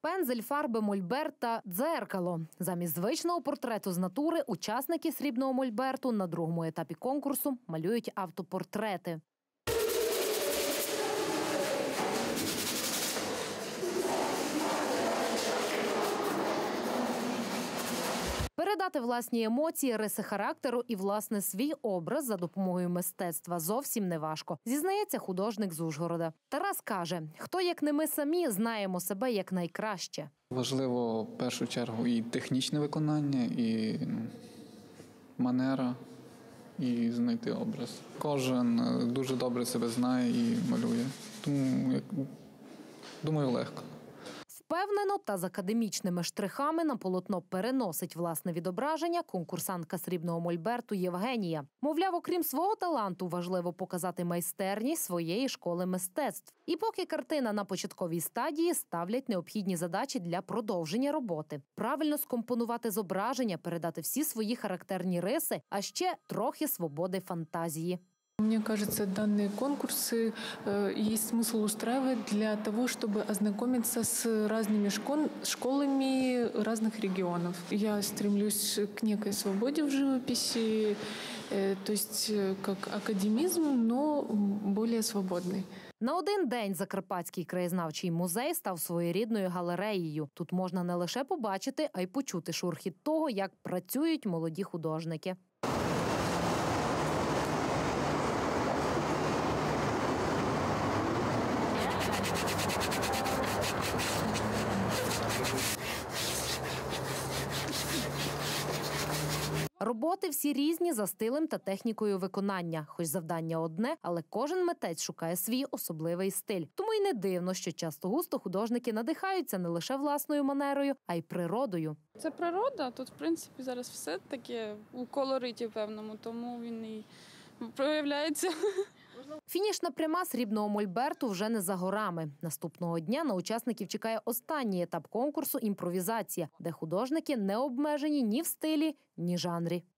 Пензель, фарби, мольберт та дзеркало. Замість звичного портрету з натури учасники срібного мольберту на другому етапі конкурсу малюють автопортрети. Передати власні емоції, риси характеру і, власне, свій образ за допомогою мистецтва зовсім не важко, зізнається художник з Ужгорода. Тарас каже, хто, як не ми самі, знаємо себе як найкраще. Важливо, в першу чергу, і технічне виконання, і манера, і знайти образ. Кожен дуже добре себе знає і малює, тому, думаю, легко. Впевнено та з академічними штрихами на полотно переносить власне відображення конкурсантка срібного мольберту Євгенія. Мовляв, окрім свого таланту, важливо показати майстерність своєї школи мистецтв. І поки картина на початковій стадії, ставлять необхідні задачі для продовження роботи. Правильно скомпонувати зображення, передати всі свої характерні риси, а ще трохи свободи фантазії. Мне кажется, данные конкурсы есть смысл устраивать для того, чтобы ознакомиться с разными школами разных регионов. Я стремлюсь к некой свободе в живописи, то есть как академизм, но более свободный. На один день Закарпатський краєзнавчий музей став своєрідною галереєю. Тут можна не лише побачити, а й почути шурхіт того, як працюють молоді художники. Роботи всі різні за стилем та технікою виконання. Хоч завдання одне, але кожен митець шукає свій особливий стиль. Тому й не дивно, що часто-густо художники надихаються не лише власною манерою, а й природою. Це природа, тут, в принципі, зараз все таке у колориті певному, тому він і проявляється. Фінішна пряма срібного мольберту вже не за горами. Наступного дня на учасників чекає останній етап конкурсу «Імпровізація», де художники не обмежені ні в стилі, ні жанрі.